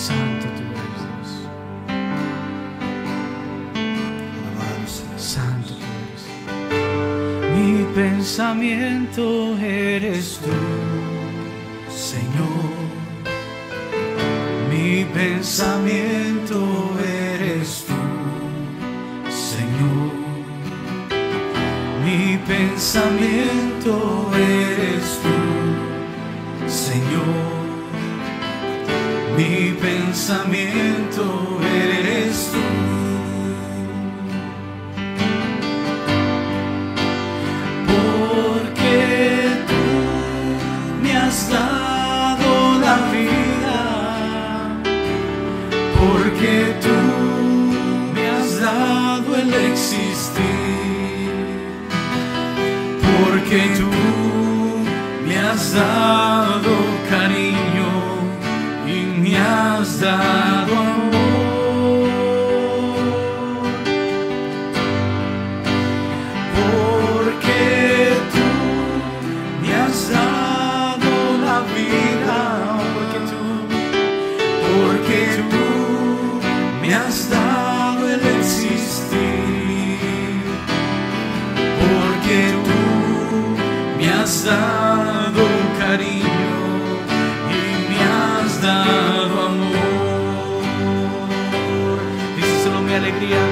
Santo tú eres Dios. Santo tú eres. Mi pensamiento eres tú, Señor. Mi pensamiento eres tú, Señor. Mi pensamiento eres tú, Señor. Mi pensamiento eres tú. Porque tú me has dado la vida. Porque tú me has dado el existir. Porque tú me has dado cariño y me has dado amor. Porque tú me has dado la vida. Porque tú me has dado el existir. Porque tú me has dado cariño y me has dado amor. Díselo, mi alegría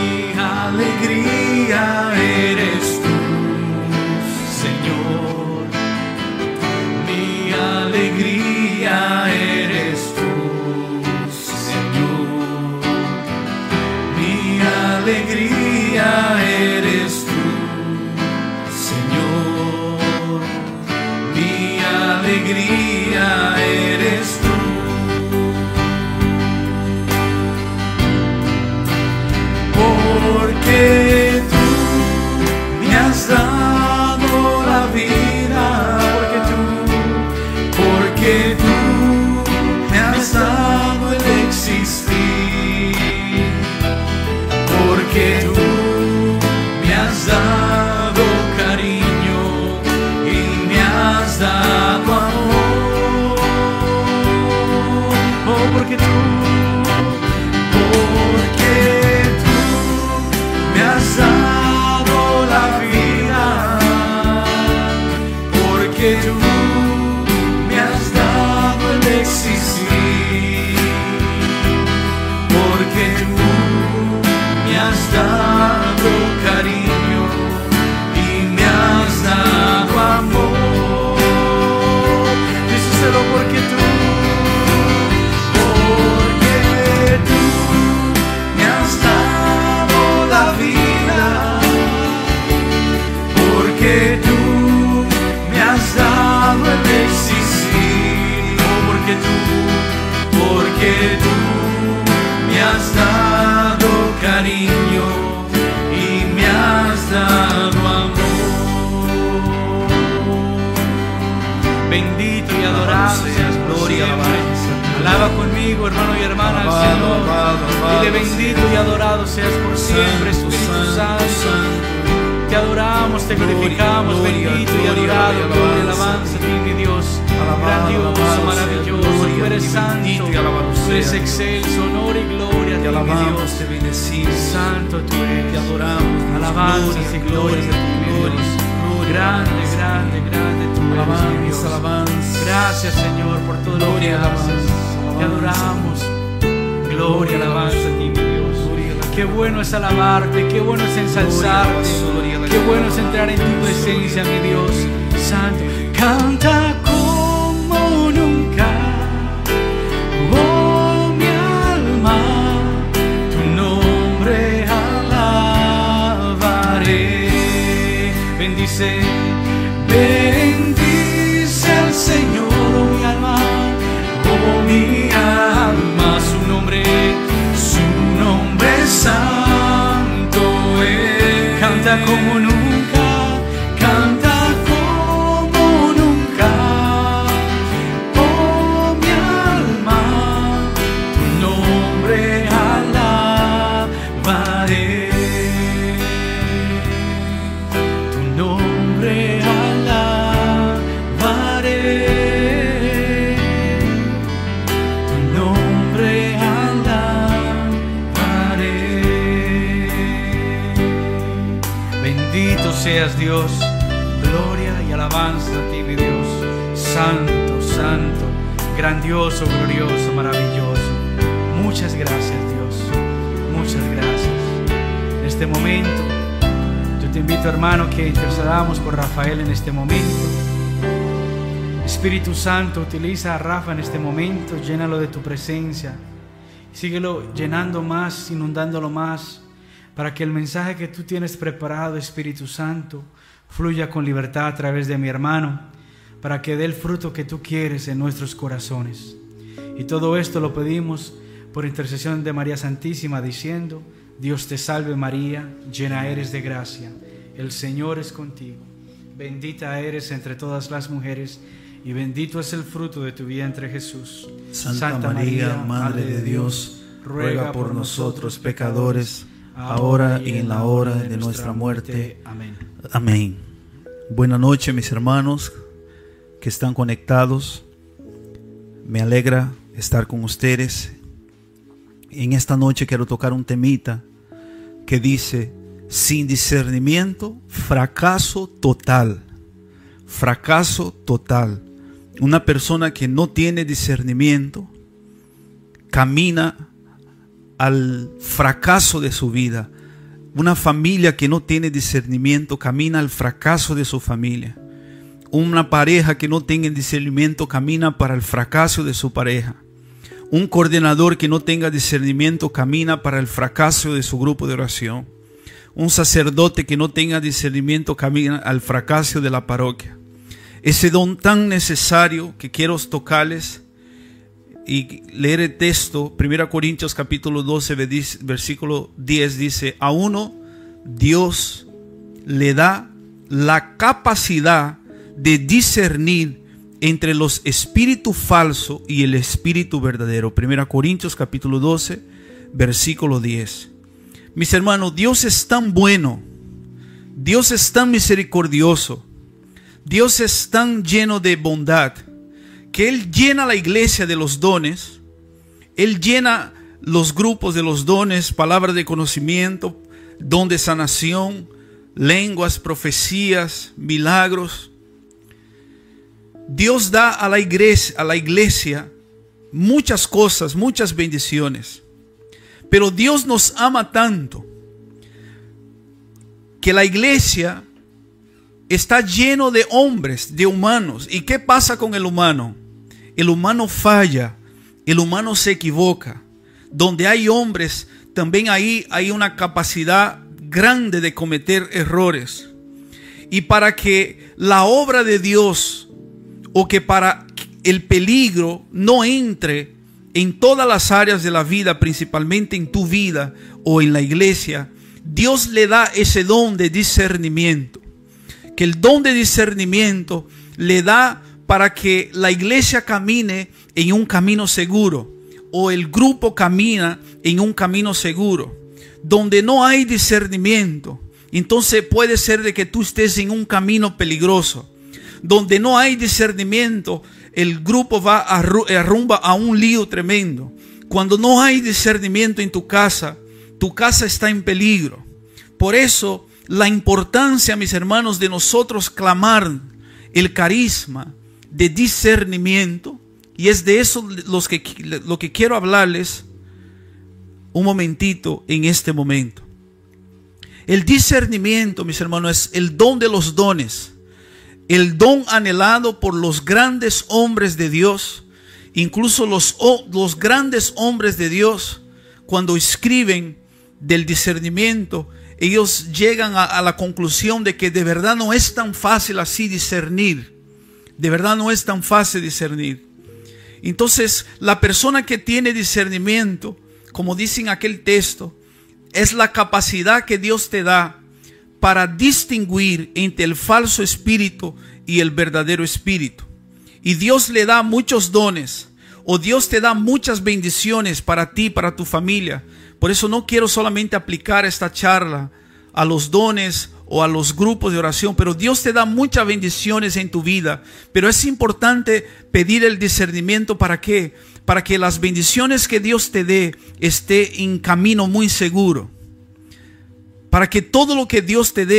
eres tú, Señor. Mi alegría eres tú, Señor. Mi alegría eres tú, Señor. Mi alegría eres tú. Porque tú me has dado la vida. Porque tú me has dado el existir. Porque tú me has dado cariño y me has dado amor. Oh, porque tú me has dado la vida. Porque tú me has dado el existir. Porque tú me has dado cariño y me has dado amor. Díselo, porque tú me has dado la vida. Porque tú me has dado el existir. Porque tú me has dado cariño y me has dado amor. Bendito y adorado seas por siempre. Alaba conmigo, hermano y hermana, al Señor. Dile: bendito y adorado seas por siempre, Espíritu Santo. Te adoramos, te glorificamos, bendito y adorado, gloria y alabanza a ti, mi Dios. Grandioso, maravilloso, tú eres santo, tú eres excelso, honor y gloria a ti, mi Dios. Santo tú eres, te adoramos, alabanzas y glorias a ti, mi Dios. Grande, grande, grande tú eres, mi Dios. Gracias, Señor, por todo lo que haces. Te adoramos, gloria y alabanza a ti, mi Dios. Qué bueno es alabarte, qué bueno es ensalzarte, qué bueno es entrar en tu presencia, mi Dios Santo. Canta como nunca, oh mi alma, tu nombre alabaré. Bendice, bendice al Señor, oh mi alma, oh mi alma, su nombre santo es. Canta como nunca, canta como nunca, oh mi alma, tu nombre alabaré, tu nombre alabaré. Bendito seas, Dios. Gloria y alabanza a ti, mi Dios. Santo, santo, grandioso, glorioso, maravilloso. Muchas gracias, Dios. Muchas gracias. En este momento, yo te invito, hermano, que intercedamos por Rafael en este momento. Espíritu Santo, utiliza a Rafa en este momento, llénalo de tu presencia. Síguelo llenando más, inundándolo más, para que el mensaje que tú tienes preparado, Espíritu Santo, fluya con libertad a través de mi hermano, para que dé el fruto que tú quieres en nuestros corazones. Y todo esto lo pedimos por intercesión de María Santísima, diciendo: Dios te salve María, llena eres de gracia, el Señor es contigo. Bendita eres entre todas las mujeres, y bendito es el fruto de tu vientre, Jesús. Santa María, Madre de Dios, ruega por nosotros pecadores, ahora y en la hora de nuestra muerte. Amén. Amén. Buenas noches, mis hermanos que están conectados. Me alegra estar con ustedes. En esta noche quiero tocar un temita que dice: sin discernimiento, fracaso total. Fracaso total. Una persona que no tiene discernimiento camina al fracaso de su vida. Una familia que no tiene discernimiento camina al fracaso de su familia. Una pareja que no tenga discernimiento camina para el fracaso de su pareja. Un coordinador que no tenga discernimiento camina para el fracaso de su grupo de oración. Un sacerdote que no tenga discernimiento camina al fracaso de la parroquia. Ese don tan necesario que quiero tocarles y leer el texto, 1 Corintios capítulo 12, versículo 10, dice: a uno Dios le da la capacidad de discernir entre los espíritus falsos y el espíritu verdadero. 1 Corintios capítulo 12, versículo 10. Mis hermanos, Dios es tan bueno, Dios es tan misericordioso, Dios es tan lleno de bondad, que Él llena la iglesia de los dones. Él llena los grupos de los dones: palabra de conocimiento, don de sanación, lenguas, profecías, milagros. Dios da a la iglesia muchas cosas, muchas bendiciones. Pero Dios nos ama tanto que la iglesia está lleno de hombres, de humanos. ¿Y qué pasa con el humano? El humano falla, el humano se equivoca. Donde hay hombres, también ahí hay una capacidad grande de cometer errores. Y para que la obra de Dios, o que para el peligro no entre en todas las áreas de la vida, principalmente en tu vida o en la iglesia, Dios le da ese don de discernimiento. Que el don de discernimiento le da para que la iglesia camine en un camino seguro, o el grupo camina en un camino seguro. Donde no hay discernimiento, entonces puede ser de que tú estés en un camino peligroso. Donde no hay discernimiento, el grupo va a rumba a un lío tremendo. Cuando no hay discernimiento en tu casa está en peligro. Por eso la importancia, mis hermanos, de nosotros clamar el carisma de discernimiento, y es de eso lo que quiero hablarles un momentito en este momento. El discernimiento, mis hermanos, es el don de los dones, el don anhelado por los grandes hombres de Dios. Incluso los grandes hombres de Dios, cuando escriben del discernimiento, ellos llegan a la conclusión de que de verdad no es tan fácil así discernir. De verdad no es tan fácil discernir. Entonces, la persona que tiene discernimiento, como dice en aquel texto, es la capacidad que Dios te da para distinguir entre el falso espíritu y el verdadero espíritu. Y Dios le da muchos dones, o Dios te da muchas bendiciones para ti, para tu familia. Por eso no quiero solamente aplicar esta charla a los dones o a los grupos de oración, pero Dios te da muchas bendiciones en tu vida. Pero es importante pedir el discernimiento. ¿Para qué? Para que las bendiciones que Dios te dé esté en camino muy seguro. Para que todo lo que Dios te dé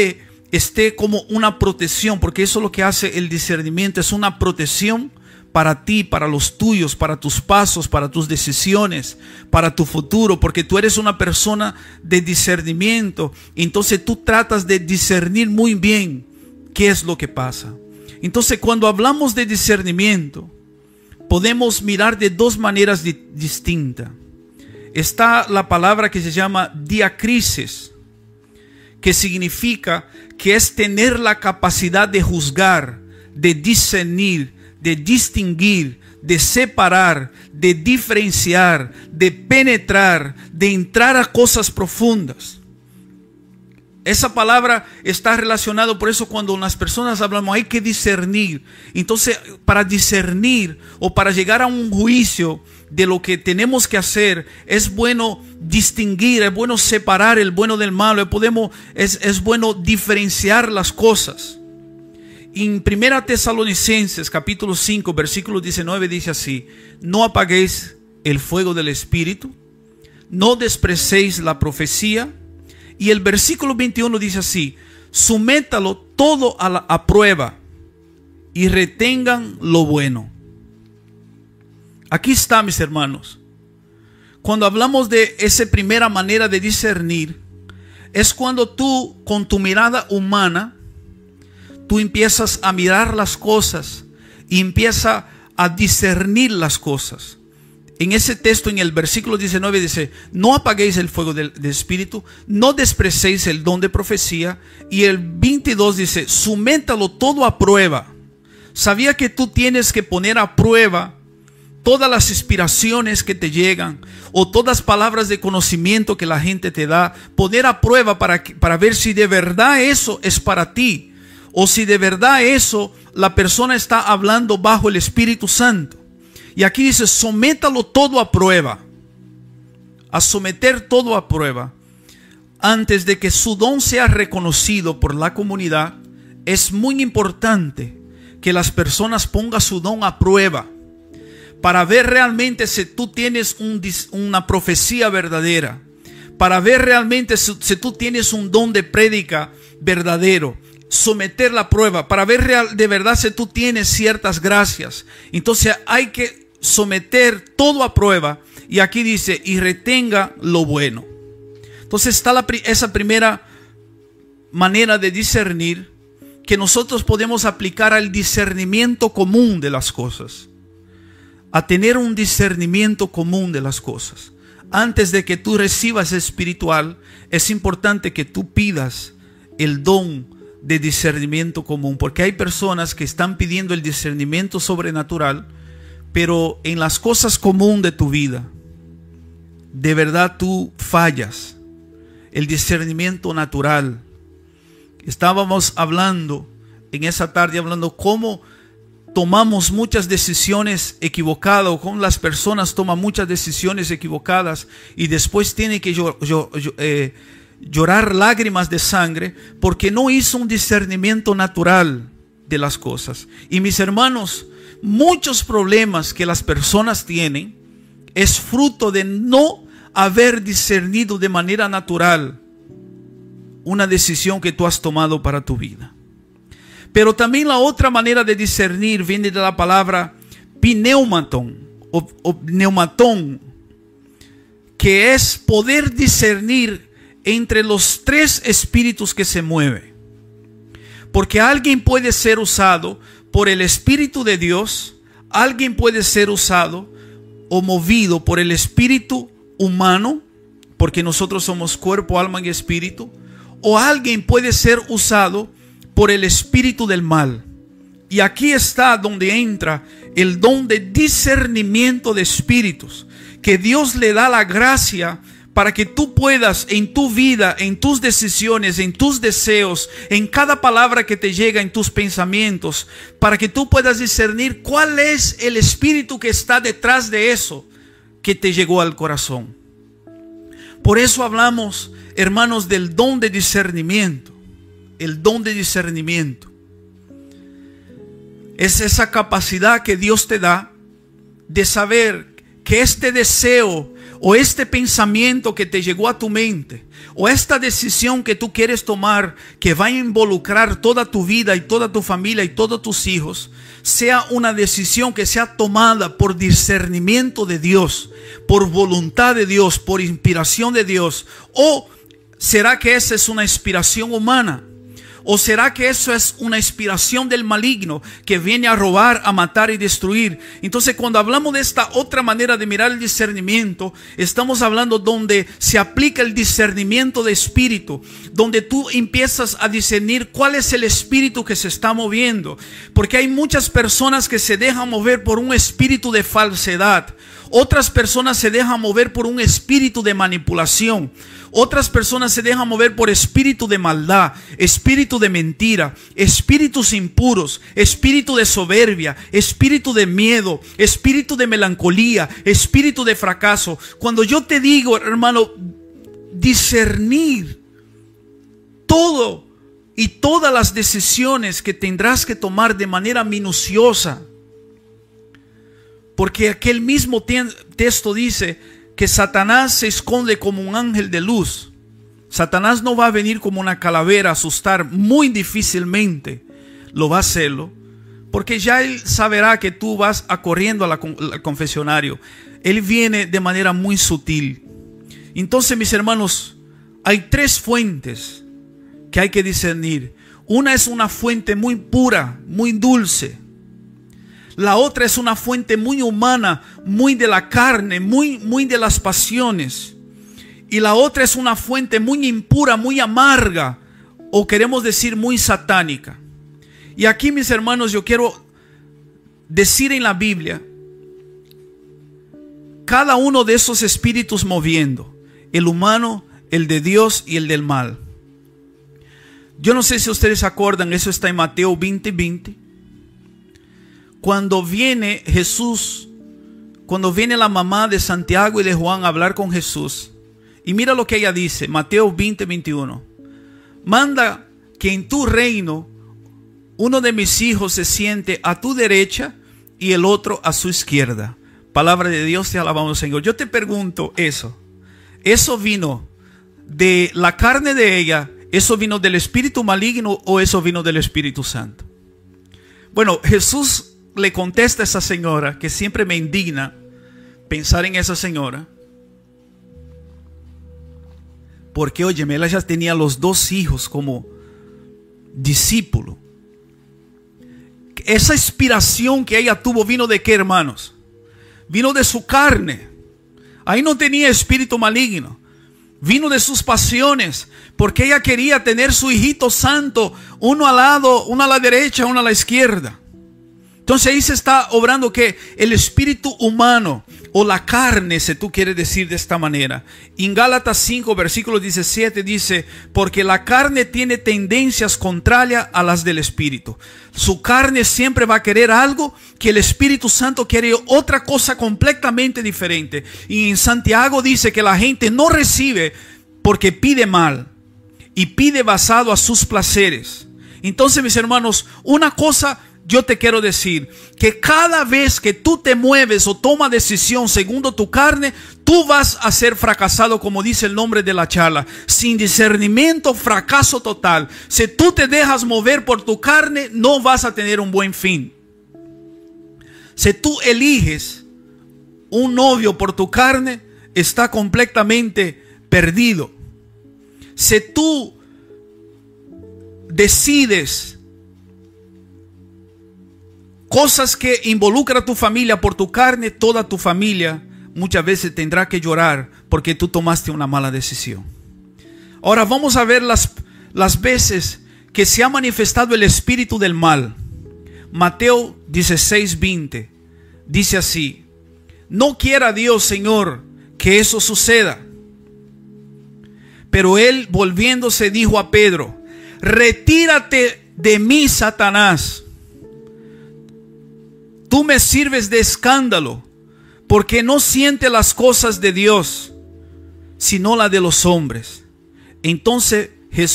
esté como una protección, porque eso es lo que hace el discernimiento, es una protección para ti, para los tuyos, para tus pasos, para tus decisiones, para tu futuro, porque tú eres una persona de discernimiento. Entonces tú tratas de discernir muy bien qué es lo que pasa. Entonces cuando hablamos de discernimiento, podemos mirar de dos maneras distintas. Está la palabra que se llama diacrisis, que significa que es tener la capacidad de juzgar, de discernir, de distinguir, de separar, de diferenciar, de penetrar, de entrar a cosas profundas. Esa palabra está relacionada, por eso cuando las personas hablamos hay que discernir. Entonces, para discernir o para llegar a un juicio de lo que tenemos que hacer, es bueno distinguir, es bueno separar el bueno del malo, es bueno diferenciar las cosas. En 1 Tesalonicenses capítulo 5 versículo 19 dice así: no apaguéis el fuego del Espíritu, no despreciéis la profecía. Y el versículo 21 dice así: sométalo todo a prueba y retengan lo bueno. Aquí está, mis hermanos. Cuando hablamos de esa primera manera de discernir, es cuando tú con tu mirada humana, tú empiezas a mirar las cosas y empiezas a discernir las cosas. En ese texto, en el versículo 19 dice: no apaguéis el fuego del Espíritu, no despreciéis el don de profecía. Y el 22 dice: sométalo todo a prueba. ¿Sabía que tú tienes que poner a prueba todas las inspiraciones que te llegan o todas las palabras de conocimiento que la gente te da? Poner a prueba para ver si de verdad eso es para ti, o si de verdad eso la persona está hablando bajo el Espíritu Santo. Y aquí dice: sométalo todo a prueba. A someter todo a prueba. Antes de que su don sea reconocido por la comunidad, es muy importante que las personas pongan su don a prueba, para ver realmente si tú tienes una profecía verdadera, para ver realmente si tú tienes un don de prédica verdadero. Someter la prueba para ver de verdad si tú tienes ciertas gracias. Entonces hay que someter todo a prueba. Y aquí dice: y retenga lo bueno. Entonces está esa primera manera de discernir, que nosotros podemos aplicar al discernimiento común de las cosas. A tener un discernimiento común de las cosas. Antes de que tú recibas espiritual, es importante que tú pidas el don de discernimiento común, porque hay personas que están pidiendo el discernimiento sobrenatural, pero en las cosas comunes de tu vida, de verdad tú fallas el discernimiento natural. Estábamos hablando en esa tarde, cómo tomamos muchas decisiones equivocadas, o cómo las personas toman muchas decisiones equivocadas y después tienen que llorar lágrimas de sangre porque no hizo un discernimiento natural de las cosas. Y mis hermanos, muchos problemas que las personas tienen es fruto de no haber discernido de manera natural una decisión que tú has tomado para tu vida. Pero también la otra manera de discernir viene de la palabra pneumaton o pneumatón, que es poder discernir entre los tres espíritus que se mueven. Porque alguien puede ser usado por el Espíritu de Dios, alguien puede ser usado o movido por el espíritu humano, porque nosotros somos cuerpo, alma y espíritu, o alguien puede ser usado por el espíritu del mal. Y aquí está donde entra el don de discernimiento de espíritus, que Dios le da la gracia para que tú puedas en tu vida, en tus decisiones, en tus deseos, en cada palabra que te llega en tus pensamientos, para que tú puedas discernir cuál es el espíritu que está detrás de eso que te llegó al corazón. Por eso hablamos, hermanos, del don de discernimiento. El don de discernimiento es esa capacidad que Dios te da de saber que este deseo o este pensamiento que te llegó a tu mente o esta decisión que tú quieres tomar, que va a involucrar toda tu vida y toda tu familia y todos tus hijos, sea una decisión que sea tomada por discernimiento de Dios, por voluntad de Dios, por inspiración de Dios? ¿O será que esa es una inspiración humana? ¿O será que eso es una inspiración del maligno que viene a robar, a matar y destruir? Entonces, cuando hablamos de esta otra manera de mirar el discernimiento, estamos hablando donde se aplica el discernimiento de espíritu, donde tú empiezas a discernir cuál es el espíritu que se está moviendo. Porque hay muchas personas que se dejan mover por un espíritu de falsedad. Otras personas se dejan mover por un espíritu de manipulación. Otras personas se dejan mover por espíritu de maldad, espíritu de mentira, espíritus impuros, espíritu de soberbia, espíritu de miedo, espíritu de melancolía, espíritu de fracaso. Cuando yo te digo, hermano, discernir todo y todas las decisiones que tendrás que tomar de manera minuciosa, porque aquel mismo texto dice que Satanás se esconde como un ángel de luz. Satanás no va a venir como una calavera a asustar, muy difícilmente lo va a hacerlo, porque ya él saberá que tú vas corriendo al confesionario. Él viene de manera muy sutil. Entonces, mis hermanos, hay tres fuentes que hay que discernir. Una es una fuente muy pura, muy dulce. La otra es una fuente muy humana, muy de la carne, muy de las pasiones. Y la otra es una fuente muy impura, muy amarga, o queremos decir muy satánica. Y aquí, mis hermanos, yo quiero decir en la Biblia, cada uno de esos espíritus moviendo, el humano, el de Dios y el del mal. Yo no sé si ustedes se acuerdan, eso está en Mateo 20:20. Cuando viene Jesús, cuando viene la mamá de Santiago y de Juan a hablar con Jesús, y mira lo que ella dice, Mateo 20:21. Manda que en tu reino uno de mis hijos se siente a tu derecha y el otro a su izquierda. Palabra de Dios, te alabamos, Señor. Yo te pregunto eso vino de la carne de ella, eso vino del espíritu maligno o eso vino del Espíritu Santo. Bueno, Jesús le contesta a esa señora, que siempre me indigna pensar en esa señora, porque óyeme, ella ya tenía los dos hijos como discípulo. Esa inspiración que ella tuvo vino de qué, hermanos? Vino de su carne. Ahí no tenía espíritu maligno. Vino de sus pasiones, porque ella quería tener su hijito santo, uno al lado, uno a la derecha, uno a la izquierda. Entonces ahí se está obrando que el espíritu humano o la carne, si tú quieres decir de esta manera. En Gálatas 5, versículo 17 dice, porque la carne tiene tendencias contrarias a las del espíritu. Su carne siempre va a querer algo que el Espíritu Santo quiere otra cosa completamente diferente. Y en Santiago dice que la gente no recibe porque pide mal y pide basado a sus placeres. Entonces, mis hermanos, una cosa yo te quiero decir, que cada vez que tú te mueves o tomas decisión según tu carne, tú vas a ser fracasado, como dice el nombre de la charla. Sin discernimiento, fracaso total. Si tú te dejas mover por tu carne, no vas a tener un buen fin. Si tú eliges un novio por tu carne, está completamente perdido. Si tú decides cosas que involucran a tu familia por tu carne, toda tu familia muchas veces tendrá que llorar porque tú tomaste una mala decisión. Ahora vamos a ver las veces que se ha manifestado el espíritu del mal. Mateo 16:20 dice así: no quiera Dios, Señor, que eso suceda. Pero él, volviéndose, dijo a Pedro: retírate de mí, Satanás. Tú me sirves de escándalo, porque no sientes las cosas de Dios, sino las de los hombres. Entonces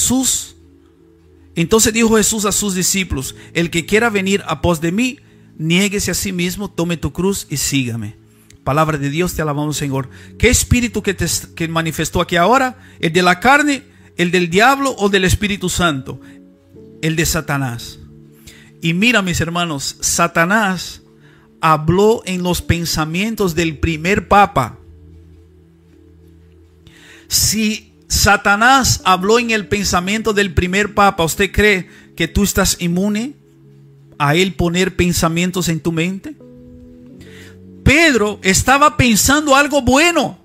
dijo Jesús a sus discípulos: el que quiera venir a pos de mí, niéguese a sí mismo, tome tu cruz y sígame. Palabra de Dios, te alabamos, Señor. ¿Qué espíritu que manifestó aquí ahora? ¿El de la carne, el del diablo o del Espíritu Santo? El de Satanás. Y mira, mis hermanos, Satanás habló en los pensamientos del primer papa. Si Satanás habló en el pensamiento del primer papa, ¿usted cree que tú estás inmune a él poner pensamientos en tu mente? Pedro estaba pensando algo bueno.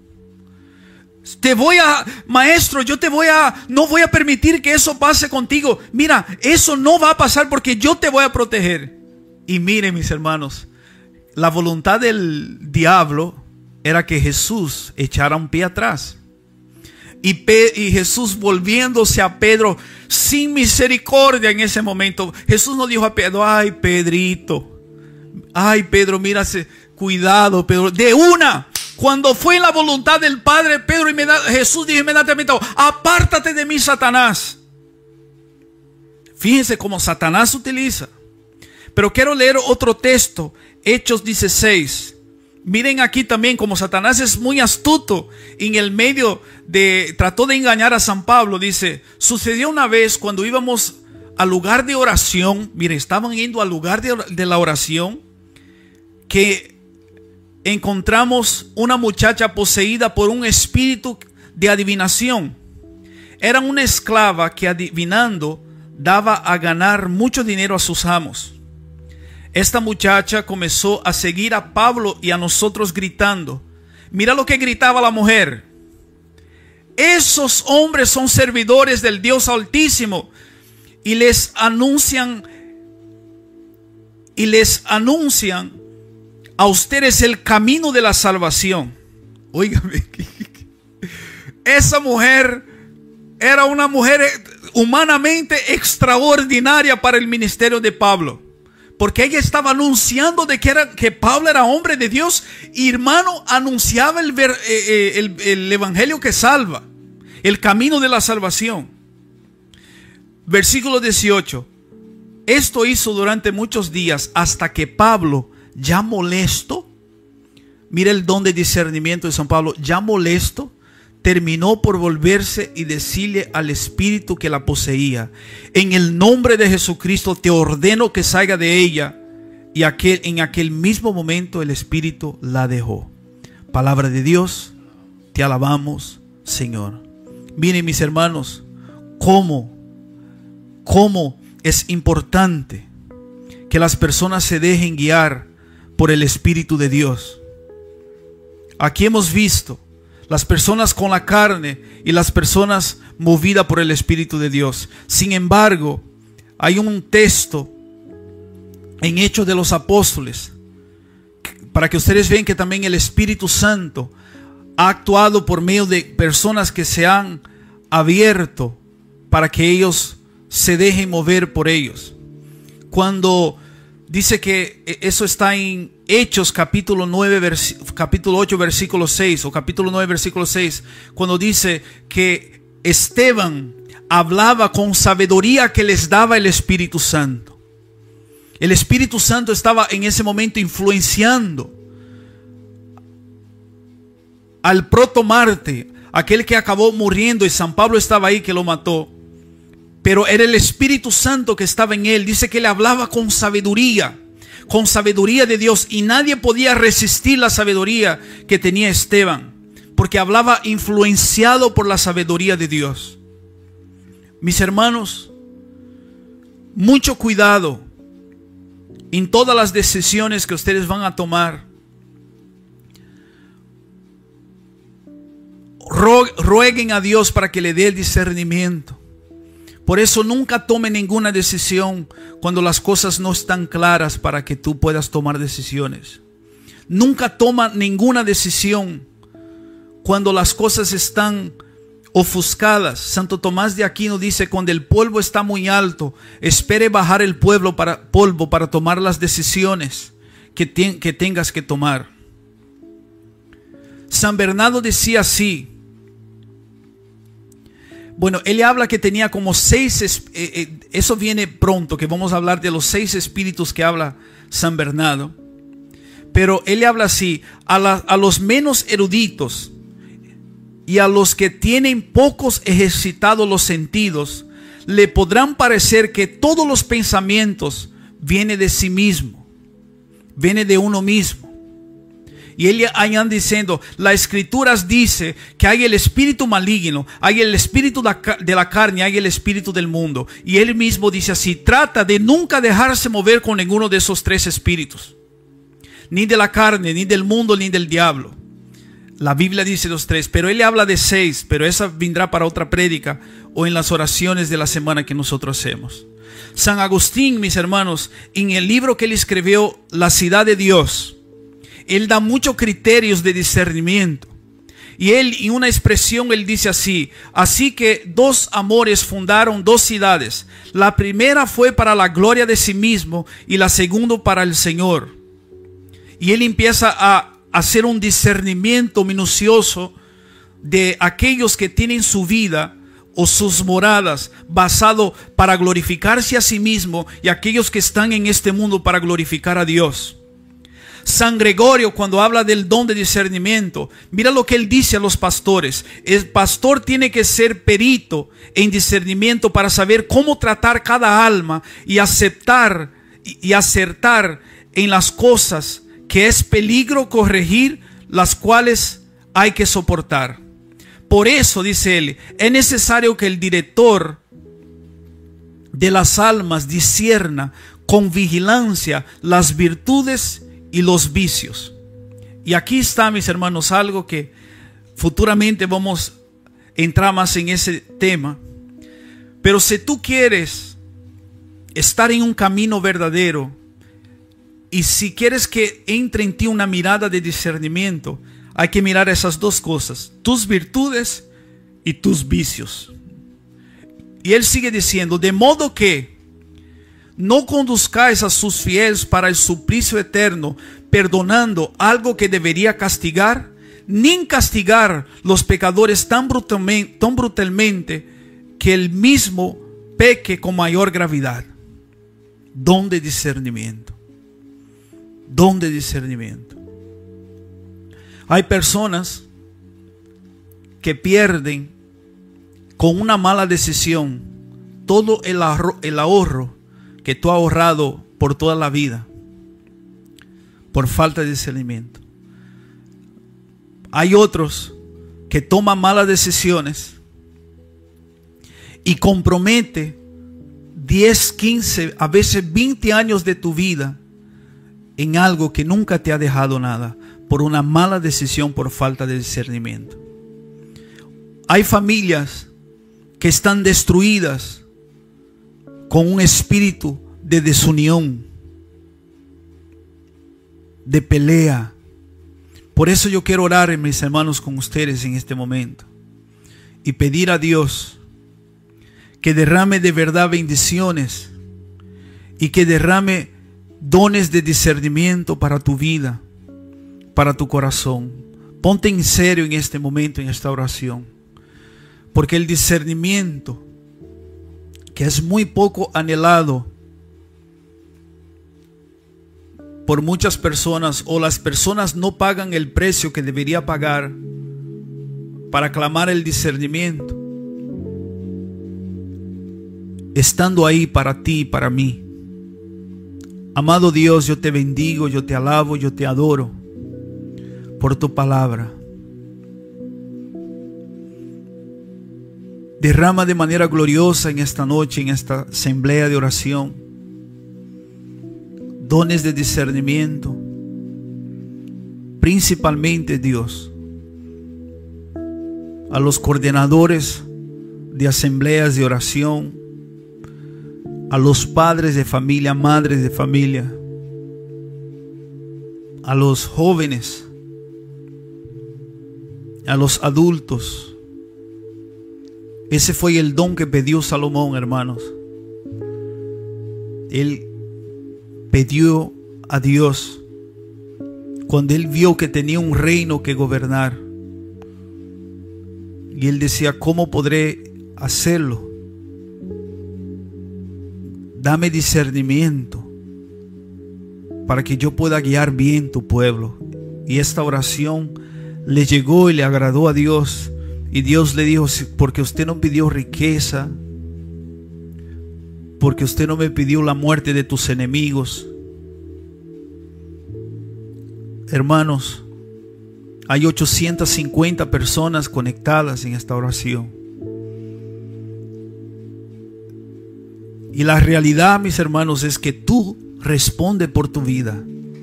Maestro, no voy a permitir que eso pase contigo. Mira, eso no va a pasar porque yo te voy a proteger. Y miren, mis hermanos, la voluntad del diablo era que Jesús echara un pie atrás. Y Jesús, volviéndose a Pedro sin misericordia en ese momento, Jesús no dijo a Pedro: ay, Pedrito, ay, Pedro, mírase, cuidado, Pedro. De una, cuando fue la voluntad del Padre, Jesús dijo inmediatamente: apártate de mí, Satanás. Fíjense cómo Satanás utiliza. Pero quiero leer otro texto, Hechos 16. Miren aquí también como Satanás es muy astuto. En el medio trató de engañar a San Pablo. Dice: sucedió una vez cuando íbamos al lugar de oración. Miren, estaban yendo al lugar de la oración, que encontramos una muchacha poseída por un espíritu de adivinación. Era una esclava que, adivinando, daba a ganar mucho dinero a sus amos. Esta muchacha comenzó a seguir a Pablo y a nosotros gritando. Mira lo que gritaba la mujer: esos hombres son servidores del Dios Altísimo y les anuncian a ustedes el camino de la salvación. Óigame, esa mujer era una mujer humanamente extraordinaria para el ministerio de Pablo, porque ella estaba anunciando que Pablo era hombre de Dios. Y hermano, anunciaba el evangelio que salva, el camino de la salvación. Versículo 18. Esto hizo durante muchos días, hasta que Pablo, ya molesto, mira el don de discernimiento de San Pablo, ya molesto, terminó por volverse y decirle al espíritu que la poseía: en el nombre de Jesucristo te ordeno que salga de ella. Y en aquel mismo momento el espíritu la dejó. Palabra de Dios, te alabamos, Señor. Miren, mis hermanos, cómo es importante que las personas se dejen guiar por el Espíritu de Dios. Aquí hemos visto las personas con la carne y las personas movidas por el Espíritu de Dios. Sin embargo, hay un texto en Hechos de los Apóstoles, para que ustedes vean que también el Espíritu Santo ha actuado por medio de personas que se han abierto para que ellos se dejen mover por ellos. Cuando dice que eso está en Hechos capítulo 8 versículo 6, o capítulo 9 versículo 6, cuando dice que Esteban hablaba con sabiduría que les daba el Espíritu Santo. El Espíritu Santo estaba en ese momento influenciando al proto Marte, aquel que acabó muriendo, y San Pablo estaba ahí que lo mató. Pero era el Espíritu Santo que estaba en él. Dice que le hablaba con sabiduría de Dios, y nadie podía resistir la sabiduría que tenía Esteban, porque hablaba influenciado por la sabiduría de Dios. Mis hermanos, mucho cuidado en todas las decisiones que ustedes van a tomar. Rueguen a Dios para que le dé el discernimiento. Por eso nunca tome ninguna decisión cuando las cosas no están claras para que tú puedas tomar decisiones. Nunca toma ninguna decisión cuando las cosas están ofuscadas. Santo Tomás de Aquino dice: cuando el polvo está muy alto, espere bajar el polvo para tomar las decisiones que tengas que tomar. San Bernardo decía así. Bueno, él habla que tenía como 6, eso viene pronto, que vamos a hablar de los 6 espíritus que habla San Bernardo. Pero él le habla así: a los menos eruditos y a los que tienen pocos ejercitados los sentidos, le podrán parecer que todos los pensamientos vienen de sí mismo, vienen de uno mismo. Y él añade diciendo: las escrituras dice que hay el espíritu maligno, hay el espíritu de la carne, hay el espíritu del mundo. Y él mismo dice así: trata de nunca dejarse mover con ninguno de esos tres espíritus, ni de la carne, ni del mundo, ni del diablo. La Biblia dice los tres, pero él le habla de 6, pero esa vendrá para otra prédica o en las oraciones de la semana que nosotros hacemos. San Agustín, mis hermanos, en el libro que él escribió, La Ciudad de Dios, él da muchos criterios de discernimiento. Y él, en una expresión, él dice así: así que 2 amores fundaron 2 ciudades. La primera fue para la gloria de sí mismo y la segunda para el Señor. Y él empieza a hacer un discernimiento minucioso de aquellos que tienen su vida o sus moradas basado para glorificarse a sí mismo, y aquellos que están en este mundo para glorificar a Dios. San Gregorio, cuando habla del don de discernimiento, mira lo que él dice a los pastores: el pastor tiene que ser perito en discernimiento para saber cómo tratar cada alma y aceptar y acertar en las cosas que es peligro corregir, las cuales hay que soportar. Por eso, dice él, es necesario que el director de las almas discierna con vigilancia las virtudes y los vicios. Y aquí está, mis hermanos, algo que futuramente vamos a entrar más en ese tema. Pero si tú quieres estar en un camino verdadero, y si quieres que entre en ti una mirada de discernimiento, hay que mirar esas 2 cosas: tus virtudes y tus vicios. Y él sigue diciendo: de modo que no conduzcáis a sus fieles para el suplicio eterno, perdonando algo que debería castigar, ni castigar los pecadores tan brutalmente que el mismo peque con mayor gravedad. Don de discernimiento. Don de discernimiento. Hay personas que pierden con una mala decisión todo el ahorro que tú has ahorrado por toda la vida, por falta de discernimiento. Hay otros que toman malas decisiones y comprometen 10, 15, a veces 20 años de tu vida en algo que nunca te ha dejado nada, por una mala decisión, por falta de discernimiento. Hay familias que están destruidas con un espíritu de desunión, de pelea. Por eso yo quiero orar, mis hermanos, con ustedes en este momento y pedir a Dios que derrame de verdad bendiciones y que derrame dones de discernimiento para tu vida, para tu corazón. Ponte en serio en este momento, en esta oración, porque el discernimiento, que es muy poco anhelado por muchas personas, o las personas no pagan el precio que debería pagar para clamar el discernimiento, estando ahí para ti y para mí. Amado Dios, yo te bendigo, yo te alabo, yo te adoro por tu palabra. Derrama de manera gloriosa en esta noche, en esta asamblea de oración, dones de discernimiento, principalmente, Dios, a los coordinadores de asambleas de oración, a los padres de familia, madres de familia, a los jóvenes, a los adultos. Ese fue el don que pidió Salomón, hermanos. Él pidió a Dios cuando él vio que tenía un reino que gobernar. Y él decía: ¿cómo podré hacerlo? Dame discernimiento. para que yo pueda guiar bien tu pueblo. Y esta oración le llegó y le agradó a Dios. Y Dios le dijo: porque usted no pidió riqueza, porque usted no me pidió la muerte de tus enemigos. Hermanos, hay 850 personas conectadas en esta oración. Y la realidad, mis hermanos, es que tú respondes por tu vida.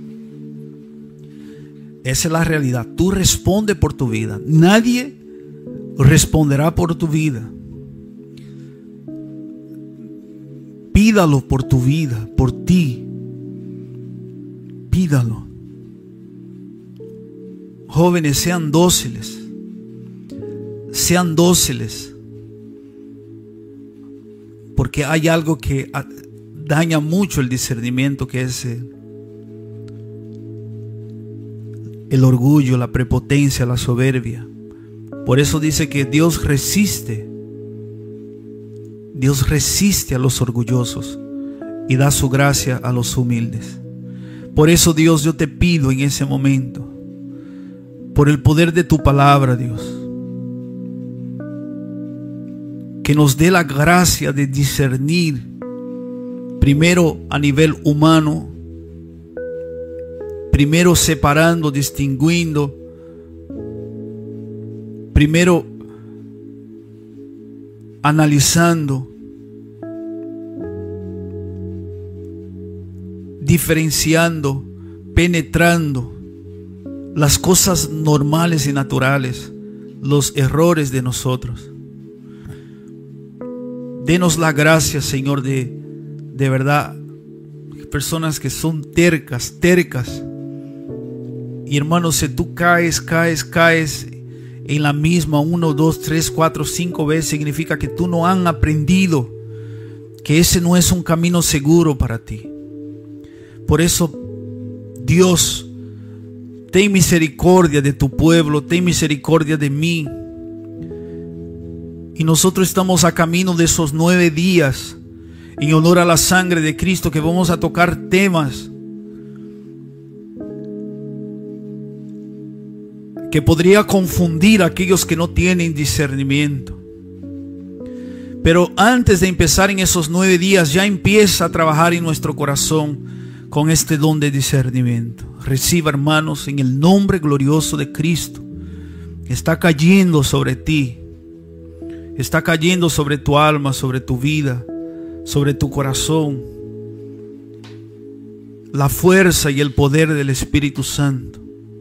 Esa es la realidad. Tú respondes por tu vida. Nadie responderá por tu vida. Pídalo por tu vida, por ti. Pídalo. Jóvenes, sean dóciles. Sean dóciles. Porque hay algo que daña mucho el discernimiento, que es el orgullo, la prepotencia, la soberbia. Por eso dice que Dios resiste a los orgullosos y da su gracia a los humildes. Por eso, Dios, yo te pido en ese momento, por el poder de tu palabra, Dios, que nos dé la gracia de discernir, primero a nivel humano, primero separando, distinguiendo, primero analizando, diferenciando, penetrando las cosas normales y naturales, los errores de nosotros. Denos la gracia, Señor, de verdad, personas que son tercas. Y hermanos, si tú caes en la misma 1, 2, 3, 4, 5 veces, significa que tú no han aprendido que ese no es un camino seguro para ti. Por eso, Dios, ten misericordia de tu pueblo, ten misericordia de mí. Y nosotros estamos a camino de esos 9 días en honor a la sangre de Cristo, que vamos a tocar temas que podría confundir a aquellos que no tienen discernimiento. Pero antes de empezar en esos 9 días, ya empieza a trabajar en nuestro corazón con este don de discernimiento. Reciba, hermanos, en el nombre glorioso de Cristo. Está cayendo sobre ti. Está cayendo sobre tu alma, sobre tu vida, sobre tu corazón, la fuerza y el poder del Espíritu Santo.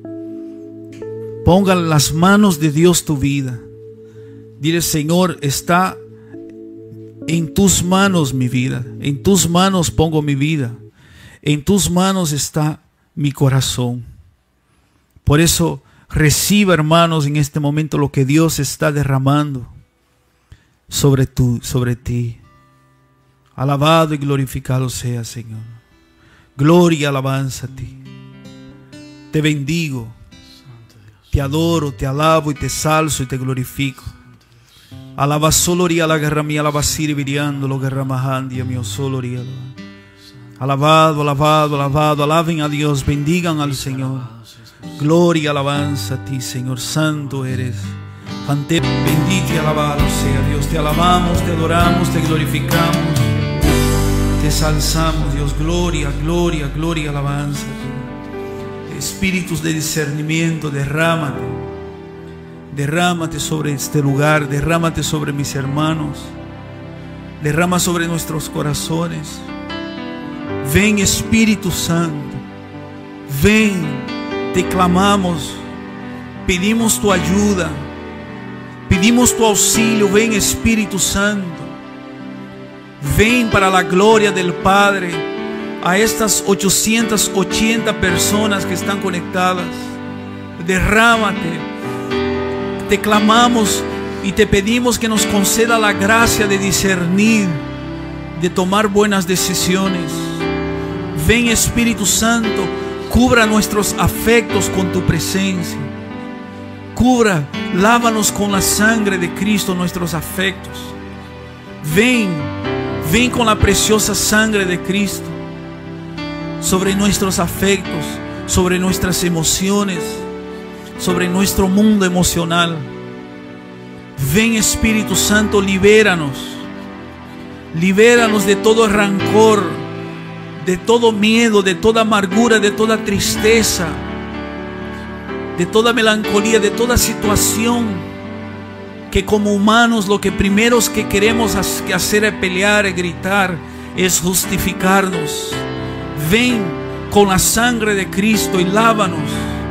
Ponga en las manos de Dios tu vida. Dile: Señor, está en tus manos mi vida. En tus manos pongo mi vida. En tus manos está mi corazón. Por eso reciba, hermanos, en este momento lo que Dios está derramando sobre ti. Alabado y glorificado sea, Señor. Gloria y alabanza a ti. Te bendigo, te adoro, te alabo y te salzo y te glorifico. Alaba soloría la guerra mía, alaba sirviriando lo guerra mahandia mío soloría. Alabado, alabado, alabado. Alaben a Dios, bendigan al Señor. Gloria y alabanza a ti, Señor. Santo eres. Bendito y alabado sea Dios. Te alabamos, te adoramos, te glorificamos, te salzamos, Dios. Gloria, gloria, gloria, alabanza. Espíritus de discernimiento, derrámate. Derrámate sobre este lugar. Derrámate sobre mis hermanos. Derrama sobre nuestros corazones. Ven, Espíritu Santo. Ven, te clamamos. Pedimos tu ayuda. Pedimos tu auxilio. Ven, Espíritu Santo. Ven para la gloria del Padre a estas 880 personas que están conectadas. Derrámate. Te clamamos y te pedimos que nos conceda la gracia de discernir, de tomar buenas decisiones. Ven, Espíritu Santo, cubra nuestros afectos con tu presencia. Cubra, lávanos con la sangre de Cristo nuestros afectos. Ven, ven con la preciosa sangre de Cristo. sobre nuestros afectos, sobre nuestras emociones, sobre nuestro mundo emocional. Ven, Espíritu Santo, libéranos. Libéranos de todo rancor, de todo miedo, de toda amargura, de toda tristeza, de toda melancolía, de toda situación que como humanos lo que primero que queremos hacer es pelear, es gritar, es justificarnos. Ven con la sangre de Cristo y lávanos,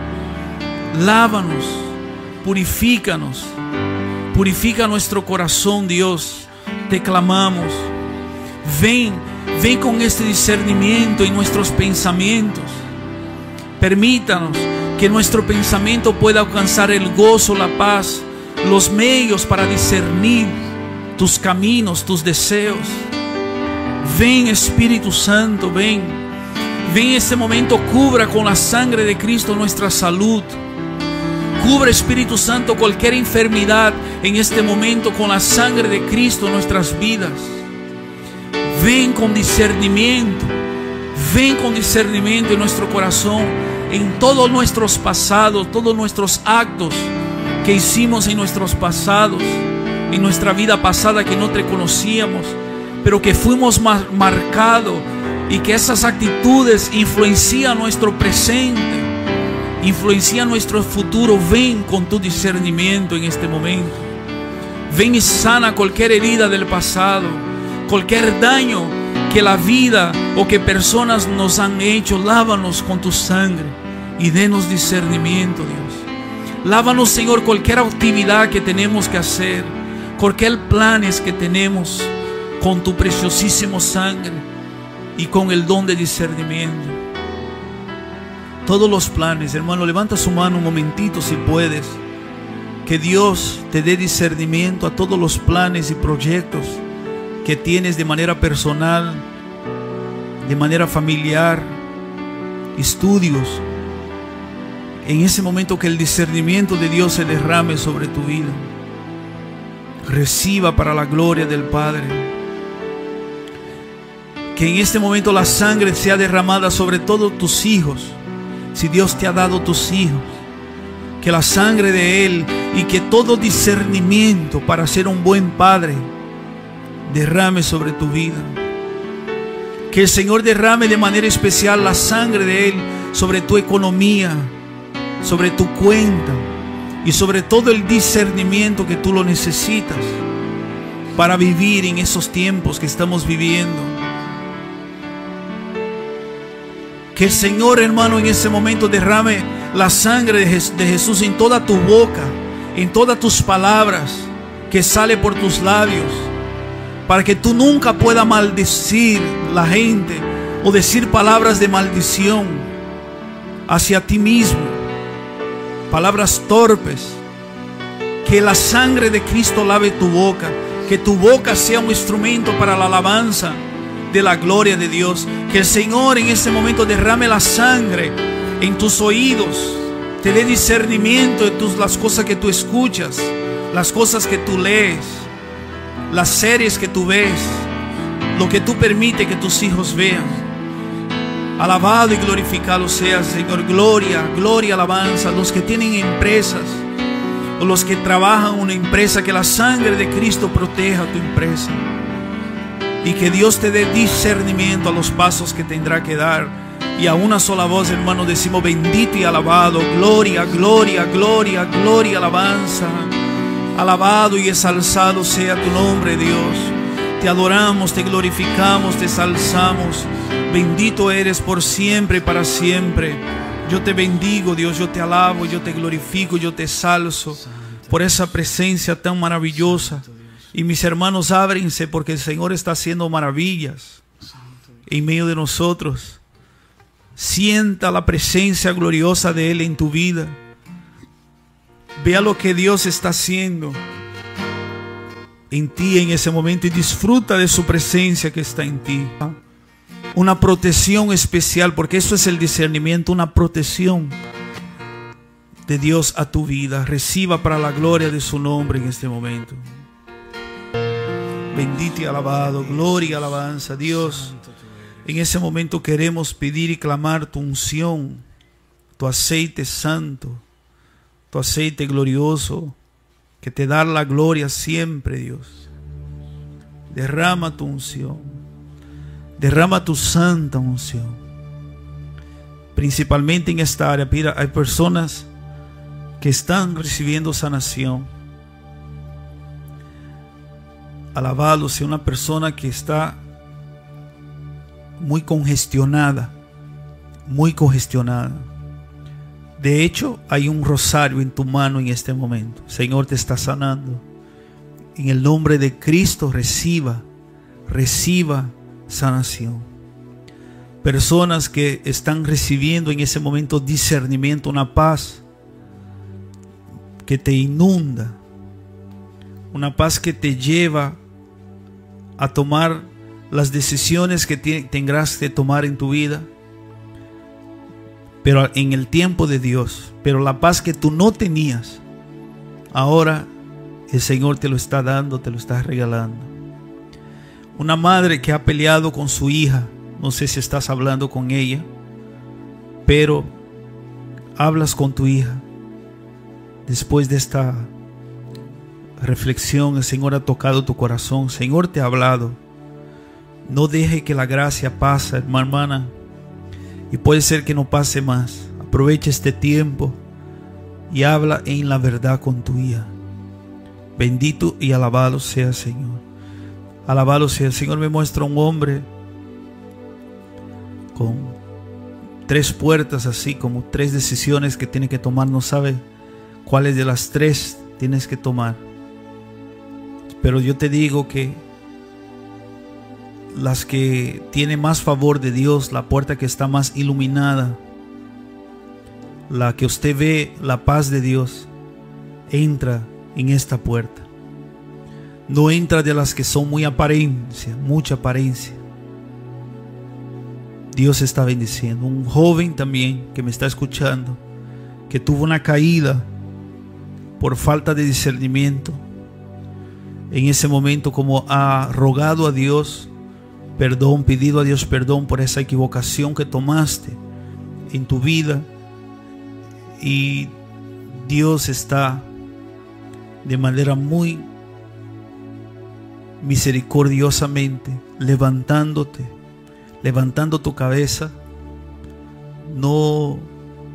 lávanos, purifícanos, purifica nuestro corazón, Dios, te clamamos. Ven con este discernimiento en nuestros pensamientos. Permítanos que nuestro pensamiento pueda alcanzar el gozo, la paz, los medios para discernir tus caminos, tus deseos. Ven, Espíritu Santo, ven. Ven en este momento, cubra con la sangre de Cristo nuestra salud. Cubre, Espíritu Santo, cualquier enfermedad en este momento con la sangre de Cristo en nuestras vidas. Ven con discernimiento. Ven con discernimiento en nuestro corazón, en todos nuestros pasados, todos nuestros actos que hicimos en nuestros pasados, en nuestra vida pasada que no te conocíamos, pero que fuimos marcados, y que esas actitudes influencian nuestro presente, influencian nuestro futuro. Ven con tu discernimiento en este momento. Ven y sana cualquier herida del pasado, cualquier daño que la vida o que personas nos han hecho. Lávanos con tu sangre y denos discernimiento, Dios. Lávanos, Señor, cualquier actividad que tenemos que hacer, cualquier planes que tenemos, con tu preciosísimo sangre y con el don de discernimiento. Todos los planes, hermano, levanta su mano un momentito si puedes. Que Dios te dé discernimiento a todos los planes y proyectos que tienes de manera personal, de manera familiar, estudios. En ese momento que el discernimiento de Dios se derrame sobre tu vida. Reciba para la gloria del Padre. Que en este momento la sangre sea derramada sobre todos tus hijos. Si Dios te ha dado tus hijos, que la sangre de Él y que todo discernimiento para ser un buen padre derrame sobre tu vida. Que el Señor derrame de manera especial la sangre de Él sobre tu economía, sobre tu cuenta y sobre todo el discernimiento que tú lo necesitas para vivir en esos tiempos que estamos viviendo. Que el Señor, hermano, en ese momento derrame la sangre de Jesús en toda tu boca, en todas tus palabras que sale por tus labios, para que tú nunca puedas maldecir la gente o decir palabras de maldición hacia ti mismo, palabras torpes. Que la sangre de Cristo lave tu boca, que tu boca sea un instrumento para la alabanza de la gloria de Dios. Que el Señor en este momento derrame la sangre en tus oídos, te dé discernimiento de las cosas que tú escuchas, las cosas que tú lees, las series que tú ves, lo que tú permites que tus hijos vean. Alabado y glorificado sea, Señor. Gloria, gloria, alabanza a los que tienen empresas o los que trabajan en una empresa. Que la sangre de Cristo proteja tu empresa y que Dios te dé discernimiento a los pasos que tendrá que dar. Y a una sola voz, hermano, decimos: bendito y alabado, gloria, gloria, gloria, gloria, alabanza. Alabado y exalzado sea tu nombre, Dios. Te adoramos, te glorificamos, te exalzamos. Bendito eres por siempre y para siempre. Yo te bendigo, Dios, yo te alabo, yo te glorifico, yo te exalzo por esa presencia tan maravillosa. Y mis hermanos, ábrense porque el Señor está haciendo maravillas en medio de nosotros. Sienta la presencia gloriosa de Él en tu vida. Vea lo que Dios está haciendo en ti en ese momento y disfruta de su presencia que está en ti. Una protección especial, porque eso es el discernimiento, una protección de Dios a tu vida. Reciba para la gloria de su nombre en este momento. Bendito y alabado, gloria y alabanza. Dios, En ese momento queremos pedir y clamar tu unción, tu aceite santo, tu aceite glorioso, que te da la gloria siempre, Dios. Derrama tu unción, derrama tu santa unción. Principalmente en esta área, mira, hay personas que están recibiendo sanación. Alabado sea una persona que está muy congestionada, muy congestionada. De hecho, hay un rosario en tu mano en este momento. El Señor te está sanando. En el nombre de Cristo, reciba sanación. Personas que están recibiendo en ese momento discernimiento, una paz que te inunda, una paz que te lleva a tomar las decisiones que tendrás que tomar en tu vida, pero en el tiempo de Dios. Pero la paz que tú no tenías, ahora el Señor te lo está dando, te lo está regalando. Una madre que ha peleado con su hija, no sé si estás hablando con ella, pero hablas con tu hija. Después de esta reflexión, el Señor ha tocado tu corazón, el Señor te ha hablado. No deje que la gracia pase, hermana, y puede ser que no pase más. Aprovecha este tiempo y habla en la verdad con tu hija. Bendito y alabado sea el Señor. Alabado sea el Señor. Me muestra un hombre con 3 puertas, así como 3 decisiones que tiene que tomar. No sabe cuáles de las 3 tienes que tomar. Pero yo te digo que las que tienen más favor de Dios, la puerta que está más iluminada, la que usted ve la paz de Dios, entra en esta puerta. No entra de las que son muy apariencia, mucha apariencia. Dios está bendiciendo. Un joven también que me está escuchando, que tuvo una caída por falta de discernimiento. En ese momento, como ha rogado a Dios perdón, pedido a Dios perdón por esa equivocación que tomaste en tu vida, y Dios está de manera muy misericordiosamente levantándote, levantando tu cabeza. No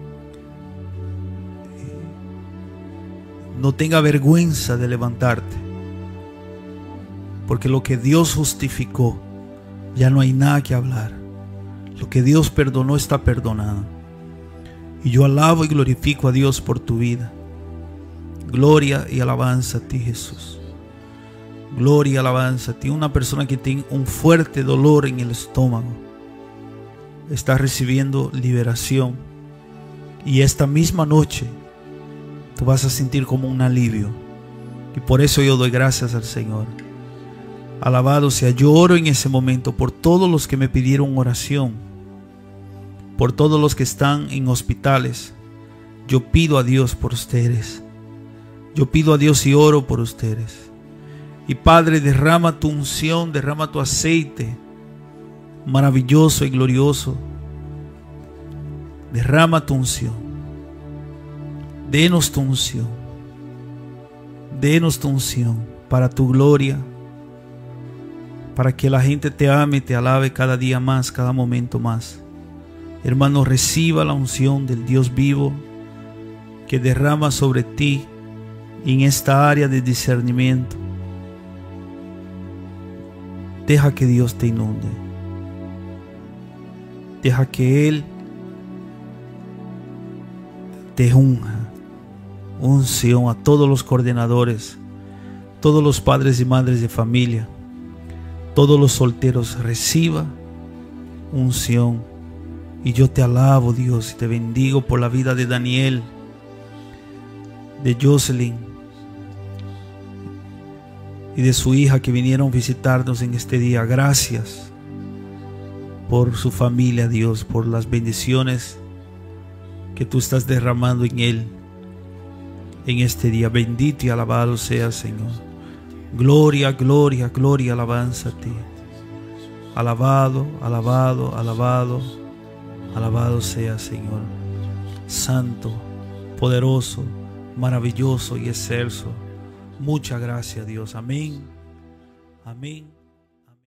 tenga vergüenza de levantarte, porque lo que Dios justificó, ya no hay nada que hablar. Lo que Dios perdonó está perdonado. Y yo alabo y glorifico a Dios por tu vida. Gloria y alabanza a ti, Jesús. Gloria y alabanza a ti. Una persona que tiene un fuerte dolor en el estómago está recibiendo liberación. Y esta misma noche tú vas a sentir como un alivio. Y por eso yo doy gracias al Señor. Alabado sea. Yo oro en ese momento por todos los que me pidieron oración, por todos los que están en hospitales. Yo pido a Dios por ustedes. Yo pido a Dios y oro por ustedes. Y Padre, derrama tu unción, derrama tu aceite maravilloso y glorioso. Derrama tu unción. Denos tu unción. Denos tu unción para tu gloria, para que la gente te ame y te alabe cada día más, cada momento más. Hermano, reciba la unción del Dios vivo que derrama sobre ti en esta área de discernimiento. Deja que Dios te inunde. Deja que Él te unja. Unción a todos los coordinadores, todos los padres y madres de familia, todos los solteros. Reciba unción. Y yo te alabo, Dios, y te bendigo por la vida de Daniel, de Jocelyn y de su hija que vinieron a visitarnos en este día. Gracias por su familia, Dios, por las bendiciones que tú estás derramando en él en este día. Bendito y alabado sea, Señor. Gloria, gloria, gloria, alabanza a ti. Alabado, alabado, alabado, alabado sea, Señor. Santo, poderoso, maravilloso y excelso. Muchas gracias, Dios. Amén. Amén.